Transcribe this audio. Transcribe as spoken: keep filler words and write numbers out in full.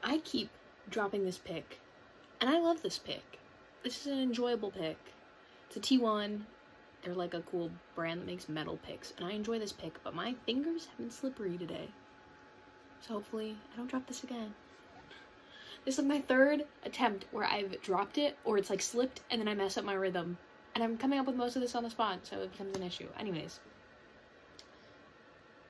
I keep dropping this pick, and I love this pick. This is an enjoyable pick. It's a T one. They're like a cool brand that makes metal picks, and I enjoy this pick, but my fingers have been slippery today. So hopefully I don't drop this again. This is my third attempt where I've dropped it, or it's like slipped, and then I mess up my rhythm. And I'm coming up with most of this on the spot, so it becomes an issue. Anyways,